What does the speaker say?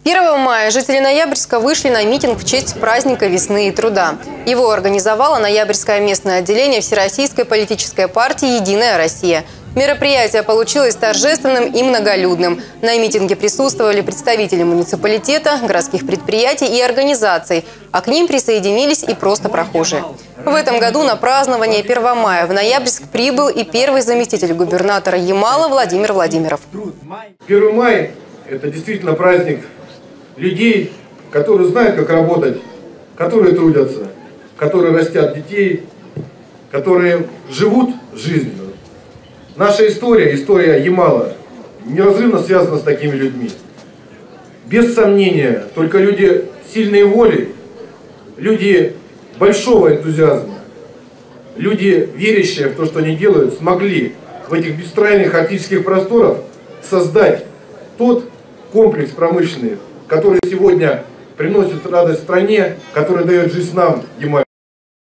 1 мая жители Ноябрьска вышли на митинг в честь праздника весны и труда. Его организовало Ноябрьское местное отделение Всероссийской политической партии «Единая Россия». Мероприятие получилось торжественным и многолюдным. На митинге присутствовали представители муниципалитета, городских предприятий и организаций, а к ним присоединились и просто прохожие. В этом году на празднование 1 мая в Ноябрьск прибыл и первый заместитель губернатора Ямала Владимир Владимиров. 1 мая – это действительно праздник людей, которые знают, как работать, которые трудятся, которые растят детей, которые живут жизнью. Наша история, история Ямала, неразрывно связана с такими людьми. Без сомнения, только люди сильной воли, люди большого энтузиазма, люди, верящие в то, что они делают, смогли в этих бескрайних арктических просторах создать тот комплекс промышленный, который сегодня приносит радость стране, который дает жизнь нам, Ямале.